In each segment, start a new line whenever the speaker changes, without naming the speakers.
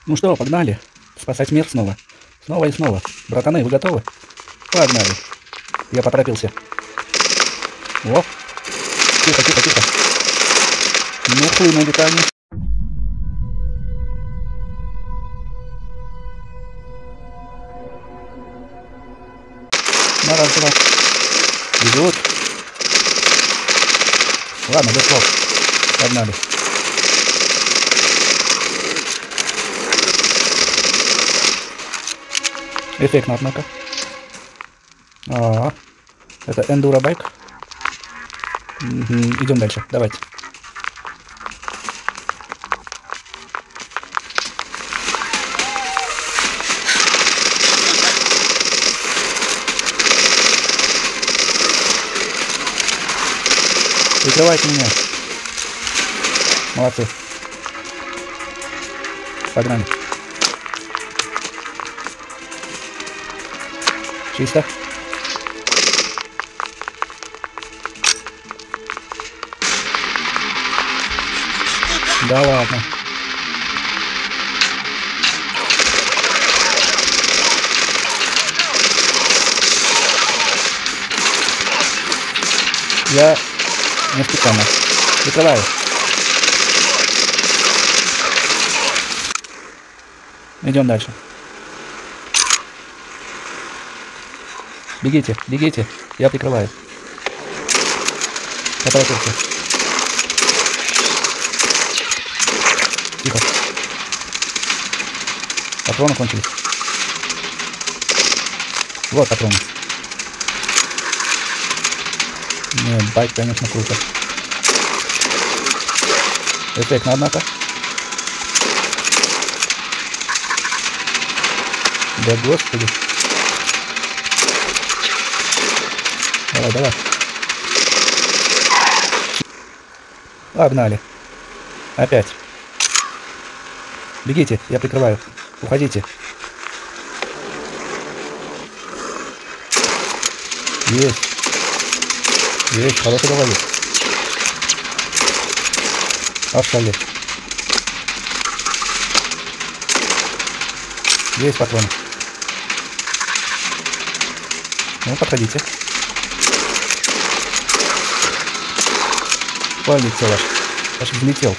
Ну что, погнали. Спасать мир снова. Снова и снова. Братаны, вы готовы? Погнали. Я поторопился. О! Тихо, тихо, тихо. Ну, хлынули-то они. На раз, два. Идут. Ладно, без слов. Погнали. Эффектно, однако. Это эндуро байк. Идем дальше. Давайте. Прикрывайте меня. Молодцы. Погнали. Чисто. Да ладно. Я не специально. Прикрываю. Идем дальше. Бегите, бегите. Я прикрываю. Поторопился. Тихо. Патроны кончились. Вот патроны. Нет, байк, конечно, круто. Эффектно, однако. Да господи. Давай, давай. Погнали. Опять. Бегите, я прикрываю. Уходите. Есть. Есть, хороший головик. Ошалеть. Есть патроны. Ну, подходите. Полетел аж. Аж взлетел.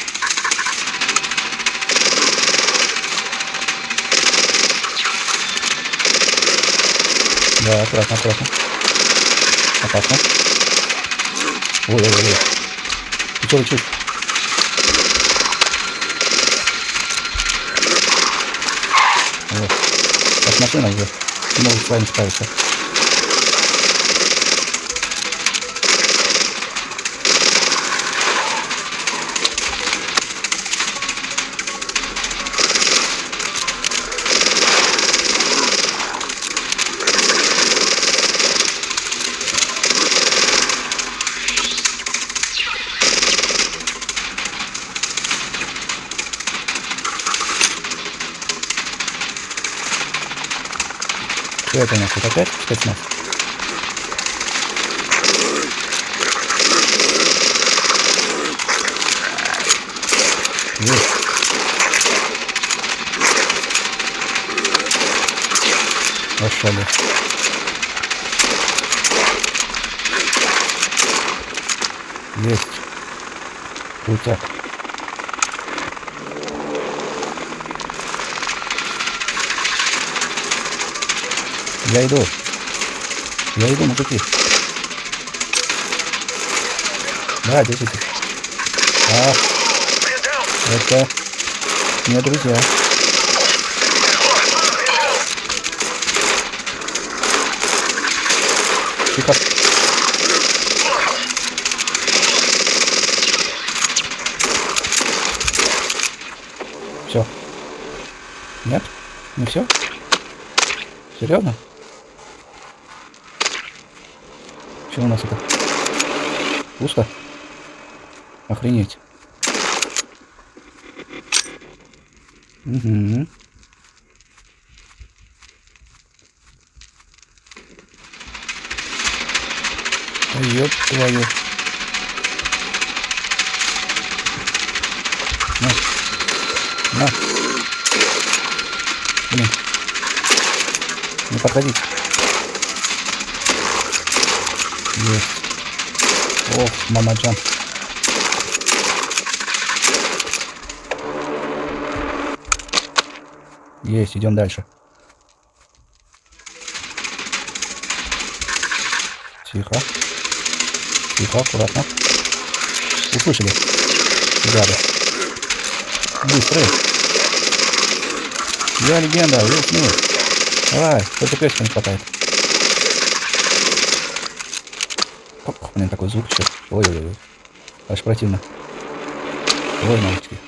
Да, аккуратно, аккуратно. Опасно. Ой-ой-ой. Ты чё рычишь? Вот. Сейчас машина уже не может с вами справиться. Что это у нас? Это опять спецназ? Есть. Ошали. Есть. Крутяк. Я иду. Я иду на пути. Да, держите. Это не друзья. Тихо. Все. Нет? Не все? Серьезно? Что у нас это? Пусто? Охренеть. Угу. Ёб твою. На. На. Не подходите. Есть. Ох, мамаджан. Есть, идем дальше. Тихо. Тихо, аккуратно. Услышали? Гады. Быстрые. Я легенда, Уилл Смит. Давай, только песика не хватает. Ох, блин, такой звук еще. Ой-ой-ой. Аж противно. Ой, мамочки.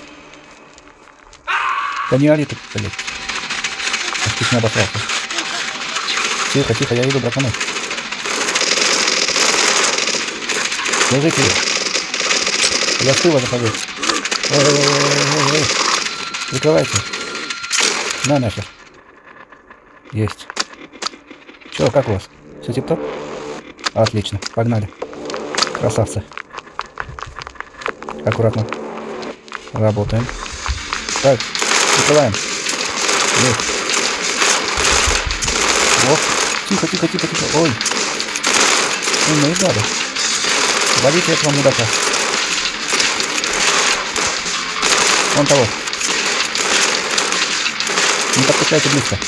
Да не ори тут, блядь. Аж чуть не обосрался. Тихо, тихо, я иду, братаны. Держите их. Я с тыла захожу. Ой-ой-ой-ой-ой. Закрывайте. На нахер. Есть. Чё, как у вас? Все тип-топ? Отлично, погнали. Красавцы. Аккуратно. Работаем. Так, закрываем. Есть. О, тихо, тихо, тихо, тихо. Ой. Умные гады. Валите этого мудака. Вон того. Не подпускайте близко.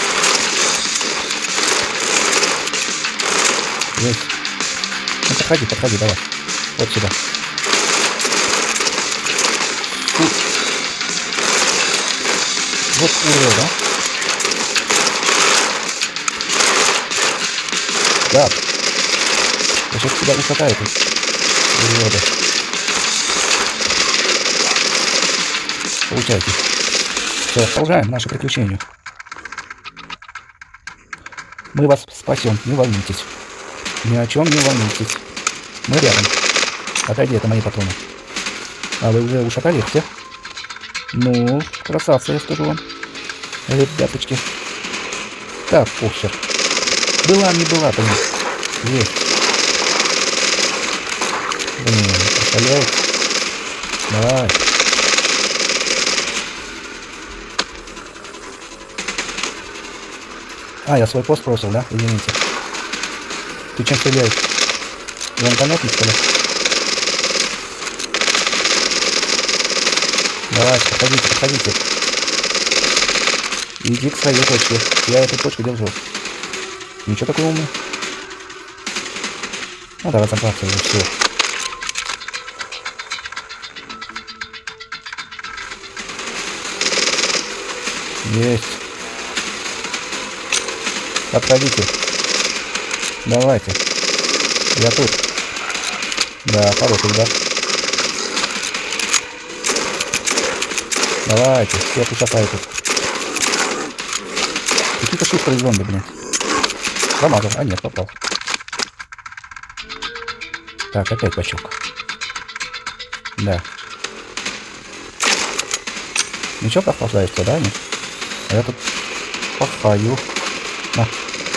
Есть. Ну подходи, подходи, давай. Вот сюда. Вот урод, да? Да. Я сейчас тебя ушатаю тут. Уроды. Получайте. Все, продолжаем наше приключение. Мы вас спасем, не волнуйтесь. Ни о чем не волнуйтесь. Мы рядом. Отойди, это мои патроны. А вы уже ушатали их всех? Ну, красавцы, я скажу вам. Ребяточки. Так, похер. Была, не была, блин. Есть. Блин, представляете? Давай. А, я свой пост бросил, да? Извините. Ты чем стреляешь? Гранатометник, что ли? Давайте, подходите, подходите. Иди к своей точке. Я эту точку держу. Ничего такой умный. Надо разобраться уже все. Есть. Подходите. Давайте. Я тут. Да, хороший удар. Давайте, всех ушатаю тут. Какие-то шустрые зомби, блин. Промазал. А нет, попал. Так, опять бачок. Да. Ничего, прохлаждаешься, да? Нет? А я тут пахаю. На.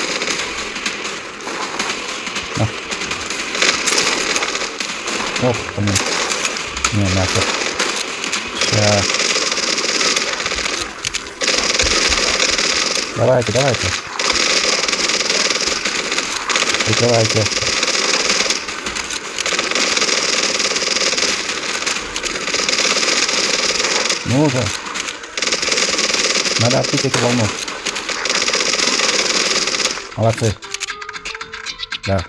На. Ох, блин. Не, нахер. Сейчас. Давайте, давайте. Прикрывайте. Ну уже. Надо отпить эту волну. Молодцы. Да.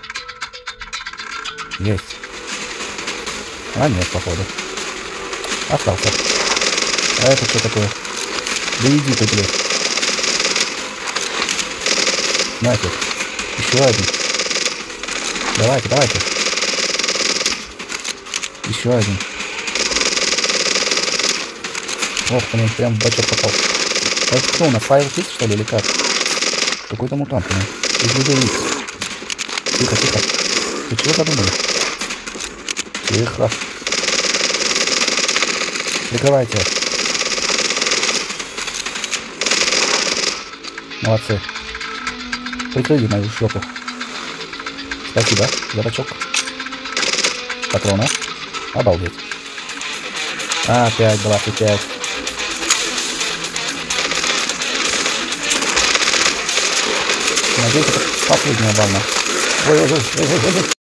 Есть. А нет, походу. Остался. А это что такое? Да иди ты, блядь. Нафиг. Еще один. Давайте, давайте. Еще один. Ох, блин, прям в бачок попал. Это что, у нас файл есть, что ли, или как? Какой-то мутант, блин. Из людей Икс. Тихо, тихо. Ты чего задумали? Тихо. Прикрывайте. Молодцы. Прикрыли мою шлепу. Спасибо за бачок. Патроны. Обалдеть. Опять 25. Надеюсь, это последняя волна. Ой-ой-ой.